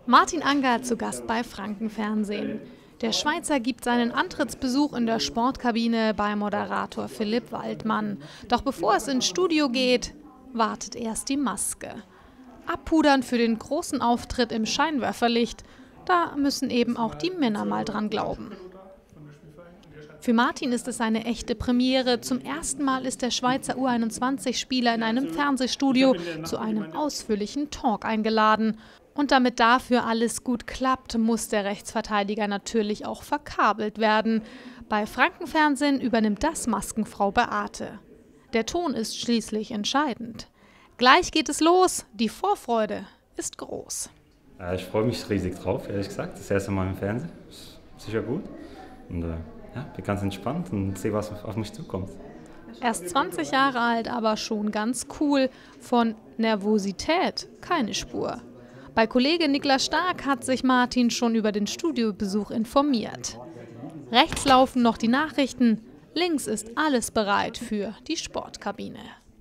Martin Angerer zu Gast bei Frankenfernsehen. Der Schweizer gibt seinen Antrittsbesuch in der Sportkabine bei Moderator Philipp Waldmann. Doch bevor es ins Studio geht, wartet erst die Maske. Abpudern für den großen Auftritt im Scheinwerferlicht, da müssen eben auch die Männer mal dran glauben. Für Martin ist es eine echte Premiere. Zum ersten Mal ist der Schweizer U21-Spieler in einem Fernsehstudio zu einem ausführlichen Talk eingeladen. Und damit dafür alles gut klappt, muss der Rechtsverteidiger natürlich auch verkabelt werden. Bei Frankenfernsehen übernimmt das Maskenfrau Beate. Der Ton ist schließlich entscheidend. Gleich geht es los, die Vorfreude ist groß. Ich freue mich riesig drauf, ehrlich gesagt. Das erste Mal im Fernsehen, ist sicher gut. Und bin ganz entspannt und sehe, was auf mich zukommt. Erst 20 Jahre alt, aber schon ganz cool. Von Nervosität keine Spur. Bei Kollege Niklas Stark hat sich Martin schon über den Studiobesuch informiert. Rechts laufen noch die Nachrichten, links ist alles bereit für die Sportkabine.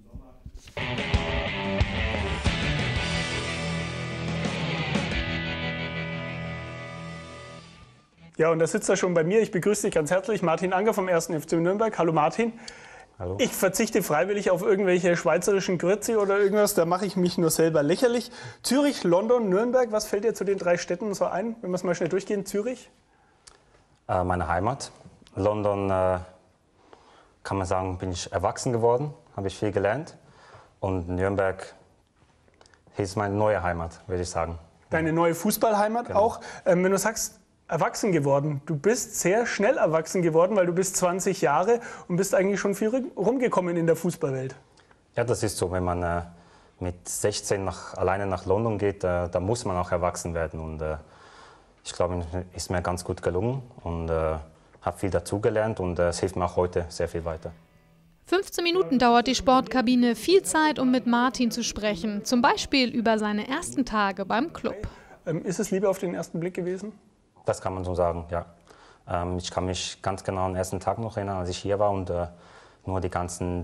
Ja, und da sitzt er schon bei mir. Ich begrüße dich ganz herzlich, Martin Angerer vom 1. FC Nürnberg. Hallo Martin. Hallo. Ich verzichte freiwillig auf irgendwelche schweizerischen Grüezi oder irgendwas, da mache ich mich nur selber lächerlich. Zürich, London, Nürnberg, was fällt dir zu den 3 Städten so ein, wenn wir es mal schnell durchgehen? Zürich? Meine Heimat. London, kann man sagen, bin ich erwachsen geworden, habe ich viel gelernt. Und Nürnberg ist meine neue Heimat, würde ich sagen. Deine neue Fußballheimat genau. Auch. Wenn du sagst, erwachsen geworden. Du bist sehr schnell erwachsen geworden, weil du bist 20 Jahre und bist eigentlich schon viel rumgekommen in der Fußballwelt. Ja, das ist so. Wenn man mit 16 alleine nach London geht, da muss man auch erwachsen werden. Und ich glaube, es ist mir ganz gut gelungen und habe viel dazugelernt und es hilft mir auch heute sehr viel weiter. 15 Minuten dauert die Sportkabine, viel Zeit, um mit Martin zu sprechen. Zum Beispiel über seine ersten Tage beim Club. Ist es Liebe auf den ersten Blick gewesen? Das kann man so sagen, ja. Ich kann mich ganz genau an den ersten Tag noch erinnern, als ich hier war und nur die ganzen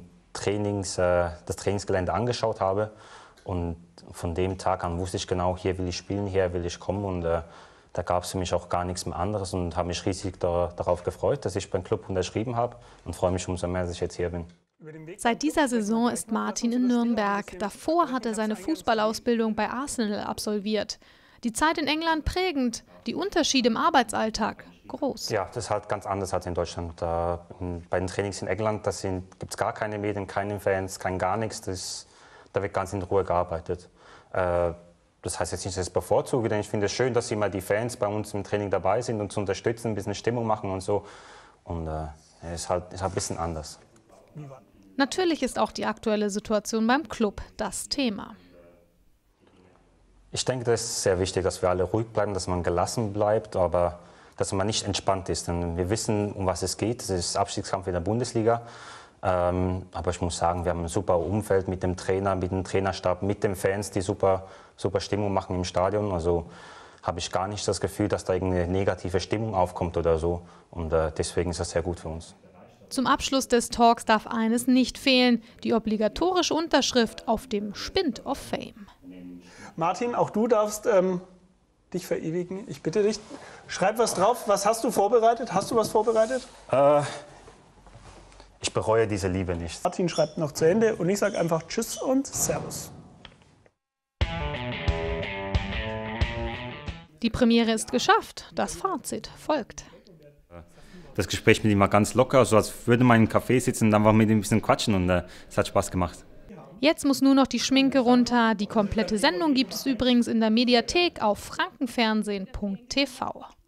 das Trainingsgelände angeschaut habe. Und von dem Tag an wusste ich genau, hier will ich spielen, hier will ich kommen. Und da gab es für mich auch gar nichts mehr anderes und habe mich riesig darauf gefreut, dass ich beim Club unterschrieben habe und freue mich umso mehr, dass ich jetzt hier bin. Seit dieser Saison ist Martin in Nürnberg. Davor hat er seine Fußballausbildung bei Arsenal absolviert. Die Zeit in England prägend, die Unterschiede im Arbeitsalltag groß. Ja, das ist halt ganz anders als in Deutschland. Bei den Trainings in England gibt es gar keine Medien, keine Fans, gar nichts. Da wird ganz in Ruhe gearbeitet. Das heißt jetzt nicht, dass ich es bevorzuge, denn ich finde es schön, dass immer die Fans bei uns im Training dabei sind und zu unterstützen, ein bisschen Stimmung machen und so. Und es ist halt ein bisschen anders. Natürlich ist auch die aktuelle Situation beim Club das Thema. Ich denke, das ist sehr wichtig, dass wir alle ruhig bleiben, dass man gelassen bleibt, aber dass man nicht entspannt ist. Denn wir wissen, um was es geht. Es ist Abstiegskampf in der Bundesliga. Aber ich muss sagen, wir haben ein super Umfeld mit dem Trainer, mit dem Trainerstab, mit den Fans, die super Stimmung machen im Stadion. Also habe ich gar nicht das Gefühl, dass da irgendeine negative Stimmung aufkommt oder so. Und deswegen ist das sehr gut für uns. Zum Abschluss des Talks darf eines nicht fehlen: die obligatorische Unterschrift auf dem Spind of Fame. Martin, auch du darfst dich verewigen. Ich bitte dich, schreib was drauf. Was hast du vorbereitet? Hast du was vorbereitet? Ich bereue diese Liebe nicht. Martin schreibt noch zu Ende und ich sage einfach Tschüss und Servus. Die Premiere ist geschafft. Das Fazit folgt. Das Gespräch mit ihm war ganz locker, so als würde man im Café sitzen und einfach mit ihm ein bisschen quatschen und es hat Spaß gemacht. Jetzt muss nur noch die Schminke runter. Die komplette Sendung gibt es übrigens in der Mediathek auf frankenfernsehen.tv.